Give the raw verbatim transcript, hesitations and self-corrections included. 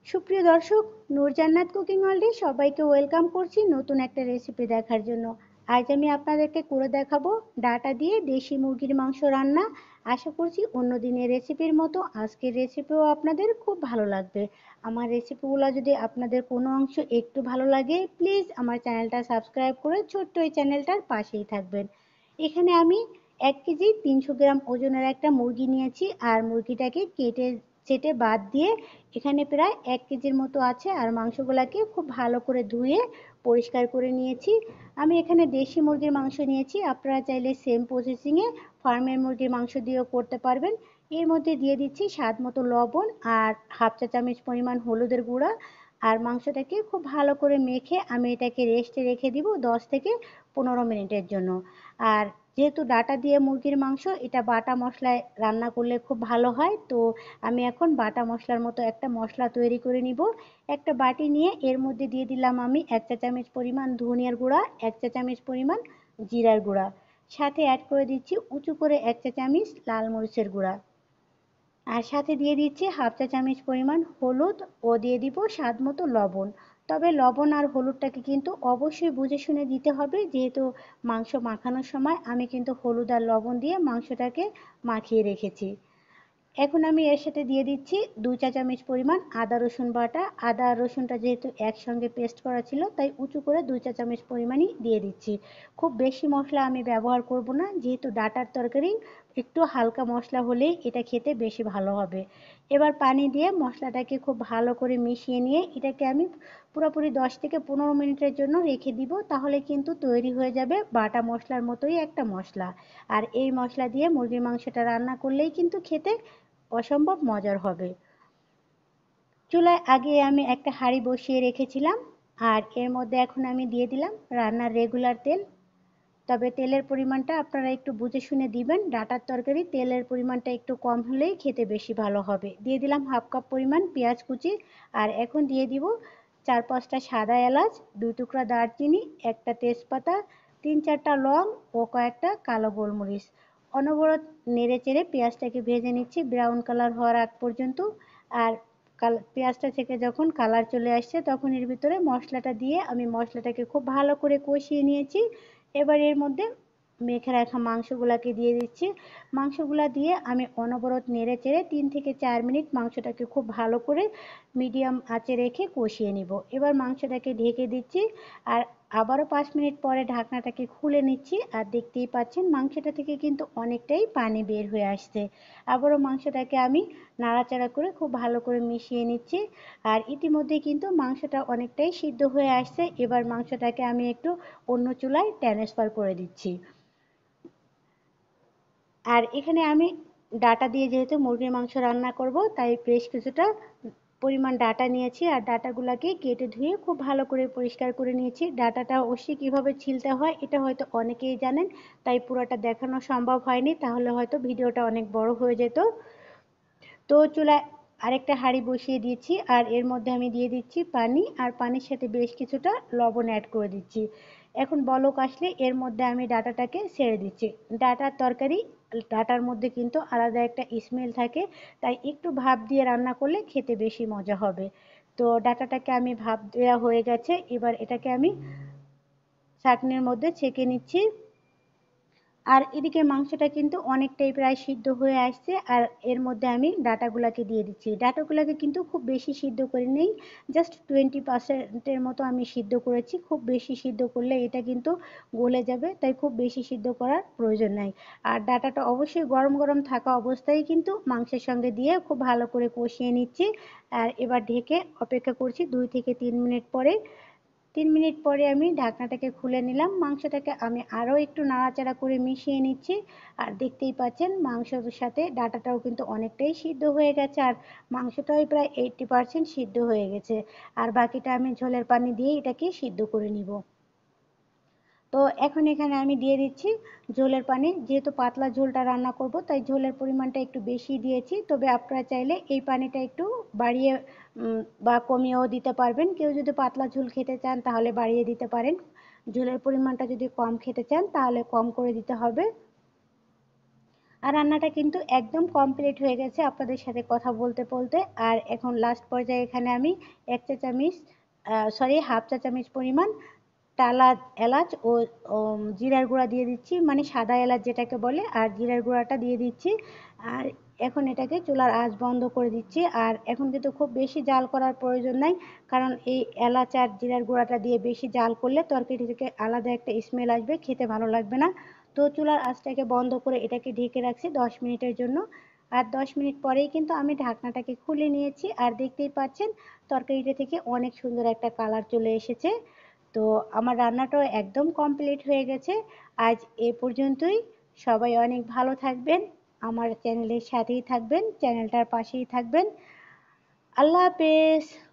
সুপ্রিয় দর্শক, নূরজান্নাত কুকিং ওয়ার্ল্ডে সবাইকে ওয়েলকাম করছি নতুন একটা রেসিপি দেখার জন্য। আজ আমি আপনাদেরকে করে দেখাবো ডাটা দিয়ে দেশি মুরগির মাংস রান্না। আশা করছি অন্য দিনের রেসিপির মতো আজকের রেসিপিও আপনাদের খুব ভালো লাগবে। আমার রেসিপিগুলো যদি আপনাদের কোনো অংশ একটু ভালো লাগে, প্লিজ আমার চ্যানেলটা সাবস্ক্রাইব করে ছোট্ট এই চ্যানেলটার পাশেই থাকবেন। এখানে আমি এক কেজি তিনশো গ্রাম ওজনের একটা মুরগি নিয়েছি, আর মুরগিটাকে কেটে চেটে বাদ দিয়ে এখানে প্রায় এক কেজির মতো আছে। আর মাংসগুলোকে খুব ভালো করে ধুয়ে পরিষ্কার করে নিয়েছি। আমি এখানে দেশি মুরগির মাংস নিয়েছি, আপনারা চাইলে সেম প্রসেসিংয়ে ফার্মের মুরগির মাংস দিয়েও করতে পারবেন। এর মধ্যে দিয়ে দিচ্ছি স্বাদ মতো লবণ আর হাফ চা চামচ পরিমাণ হলুদের গুঁড়া। আর মাংসটাকে খুব ভালো করে মেখে আমি এটাকে রেস্টে রেখে দিব দশ থেকে পনেরো মিনিটের জন্য। আর যেহেতু ডাটা দিয়ে মুরগির মাংস, এটা বাটা মশলায় রান্না করলে খুব ভালো হয়, তো আমি এখন বাটা মশলার মতো একটা মশলা তৈরি করে নিব। একটা বাটি নিয়ে এর মধ্যে দিয়ে দিলাম আমি এক চা চামচ পরিমাণ ধনিয়ার গুঁড়া, এক চা চামচ পরিমাণ জিরার গুঁড়া, সাথে অ্যাড করে দিচ্ছি উঁচু করে এক চা চামচ লাল মরিচের গুঁড়া, আর সাথে দিয়ে দিচ্ছি হাফ চা চামচ পরিমাণ হলুদ ও দিয়ে দিব স্বাদ মতো লবণ। তবে লবণ আর হলুদটাকে কিন্তু অবশ্যই বুঝে শুনে দিতে হবে, যেহেতু মাংস মাখানোর সময় আমি কিন্তু হলুদ আর লবণ দিয়ে মাংসটাকে মাখিয়ে রেখেছি। এখন আমি এর সাথে দিয়ে দিচ্ছি দুই চা চামচ পরিমাণ আদা রসুন বাটা। আদা আর রসুনটা যেহেতু একসঙ্গে পেস্ট করা ছিল, তাই উঁচু করে দুই চা চামচ পরিমাণই দিয়ে দিচ্ছি। খুব বেশি মশলা আমি ব্যবহার করব না, যেহেতু ডাটার তরকারি একটু হালকা মশলা হলেই এটা খেতে বেশি ভালো হবে। এবার পানি দিয়ে মশলাটাকে খুব ভালো করে মিশিয়ে নিয়ে এটাকে আমি পুরোপুরি দশ থেকে পনেরো মিনিটের জন্য রেখে দিব, তাহলে কিন্তু তৈরি হয়ে যাবে বাটা মশলার মতোই একটা মশলা। আর এই মশলা দিয়ে মুরগির মাংসটা রান্না করলেই কিন্তু খেতে অসম্ভব মজার হবে। চুলায় আগে আমি একটা হাঁড়ি বসিয়ে রেখেছিলাম, আর এর মধ্যে এখন আমি দিয়ে দিলাম রান্নার রেগুলার তেল। তবে তেলের পরিমাণটা আপনারা একটু বুঝে শুনে দিবেন, ডাটার তরকারি তেলের পরিমাণটা একটু কম হলেই খেতে বেশি ভালো হবে। দিয়ে দিলাম হাফ কাপ পরিমাণ পেঁয়াজ কুচি, আর এখন দিয়ে দিব চার পাঁচটা সাদা এলাচ, দুই টুকরা দারচিনি, একটা তেজপাতা, তিন চারটা লং ও কয়েকটা কালো গোলমরিচ। অনবরত নেড়ে চেড়ে পেঁয়াজটাকে ভেজে নিচ্ছি ব্রাউন কালার হওয়ার আগ পর্যন্ত। আর পেঁয়াজটা থেকে যখন কালার চলে আসছে, তখন এর ভিতরে মশলাটা দিয়ে আমি মশলাটাকে খুব ভালো করে কষিয়ে নিয়েছি। এবার এর মধ্যে মেখে রাখা মাংসগুলাকে দিয়ে দিচ্ছি। মাংসগুলা দিয়ে আমি অনবরত নেড়ে চেড়ে তিন থেকে চার মিনিট মাংসটাকে খুব ভালো করে মিডিয়াম আঁচে রেখে কষিয়ে নিব। এবার মাংসটাকে ঢেকে দিচ্ছি, আর আবারও পাঁচ মিনিট পরে ঢাকনাটাকে খুলে নিচ্ছি। আর দেখতেই পাচ্ছেন মাংসটা থেকে কিন্তু অনেকটাই পানি বের হয়ে আসছে। আবারও মাংসটাকে আমি নাড়াচাড়া করে খুব ভালো করে মিশিয়ে নিচ্ছি। আর ইতিমধ্যে কিন্তু মাংসটা অনেকটাই সিদ্ধ হয়ে আসছে। এবার মাংসটাকে আমি একটু অন্য চুলায় ট্রান্সফার করে দিচ্ছি। আর এখানে আমি ডাটা দিয়ে যেহেতু মুরগির মাংস রান্না করব, তাই বেশ কিছুটা পরিমাণ ডাটা নিয়েছি। আর ডাটাগুলোকে কেটে ধুয়ে খুব ভালো করে পরিষ্কার করে নিয়েছি। ডাটাটা অবশ্যই কীভাবে ছিলতে হয় এটা হয়তো অনেকেই জানেন, তাই পুরোটা দেখানো সম্ভব হয়নি, তাহলে হয়তো ভিডিওটা অনেক বড় হয়ে যেত। তো চুলায় আরেকটা হাঁড়ি বসিয়ে দিয়েছি, আর এর মধ্যে আমি দিয়ে দিচ্ছি পানি, আর পানির সাথে বেশ কিছুটা লবণ অ্যাড করে দিচ্ছি। এখন বলক আসলে এর মধ্যে আমি ডাটাটাকে ছেড়ে দিচ্ছি। ডাটার তরকারি, ডাটার মধ্যে কিন্তু আলাদা একটা স্মেল থাকে, তাই একটু ভাপ দিয়ে রান্না করলে খেতে বেশি মজা হবে। তো ডাটাটাকে আমি ভাপ দেওয়া হয়ে গেছে, এবার এটাকে আমি ছাঁকনির মধ্যে ছেঁকে নিচ্ছি। আর এদিকে মাংসটা কিন্তু অনেকটাই প্রায় সিদ্ধ হয়ে আসছে, আর এর মধ্যে আমি ডাটাগুলোকে দিয়ে দিচ্ছি। ডাটাগুলোকে কিন্তু খুব বেশি সিদ্ধ করে নেই, জাস্ট টোয়েন্টি পার্সেন্টের মতো আমি সিদ্ধ করেছি। খুব বেশি সিদ্ধ করলে এটা কিন্তু গলে যাবে, তাই খুব বেশি সিদ্ধ করার প্রয়োজন নাই। আর ডাটাটা অবশ্যই গরম গরম থাকা অবস্থায় কিন্তু মাংসের সঙ্গে দিয়ে খুব ভালো করে কষিয়ে নিচ্ছি। আর এবার ঢেকে অপেক্ষা করছি দুই থেকে তিন মিনিট পরে। তিন মিনিট পরে আমি ঢাকনাটাকে খুলে নিলাম। মাংসটাকে আমি আরও একটু নাড়াচাড়া করে মিশিয়ে নিচ্ছি। আর দেখতেই পাচ্ছেন মাংসর সাথে ডাটাটাও কিন্তু অনেকটাই সিদ্ধ হয়ে গেছে, আর মাংসটাও প্রায় এইট্টি পার্সেন্ট সিদ্ধ হয়ে গেছে। আর বাকিটা আমি ঝোলের পানি দিয়ে এটাকে সিদ্ধ করে নিব। তো এখন এখানে আমি দিয়ে দিচ্ছি ঝোলের পানি। যেহেতু পাতলা ঝোলটা রান্না করব, তাই ঝোলের পরিমাণটা একটু বেশি দিয়েছি। তবে আপনারা চাইলে এই পানিটা একটু বাড়িয়ে বা কমিয়েও দিতে পারবেন। কেউ যদি পাতলা ঝোল খেতে চান তাহলে বাড়িয়ে দিতে পারেন, ঝোলের পরিমাণটা যদি কম খেতে চান তাহলে কম করে দিতে হবে। আর রান্নাটা কিন্তু একদম কমপ্লিট হয়ে গেছে আপনাদের সাথে কথা বলতে বলতে। আর এখন লাস্ট পর্যায়ে এখানে আমি এক চা চামচ সরি হাফ চা চামচ পরিমাণ টালা এলাচ ও জিরার গুঁড়া দিয়ে দিচ্ছি, মানে সাদা এলাচ যেটাকে বলে, আর জিরার গুঁড়াটা দিয়ে দিচ্ছি। আর এখন এটাকে চুলার আঁচ বন্ধ করে দিচ্ছি। আর এখন কিন্তু খুব বেশি জাল করার প্রয়োজন নাই, কারণ এই এলাচ আর জিরার গুঁড়াটা দিয়ে বেশি জাল করলে তরকারি থেকে আলাদা একটা স্মেল আসবে, খেতে ভালো লাগবে না। তো চুলার আঁচটাকে বন্ধ করে এটাকে ঢেকে রাখছি দশ মিনিটের জন্য। আর দশ মিনিট পরেই কিন্তু আমি ঢাকনাটাকে খুলে নিয়েছি, আর দেখতেই পাচ্ছেন তরকারিটা থেকে অনেক সুন্দর একটা কালার চলে এসেছে। তো আমার রান্নাটাও একদম কমপ্লিট হয়ে গেছে। আজ এ পর্যন্তই। সবাই অনেক ভালো থাকবেন, আমার চ্যানেলের সাথেই থাকবেন, চ্যানেলটার পাশেই থাকবেন। আল্লাহ হাফেজ।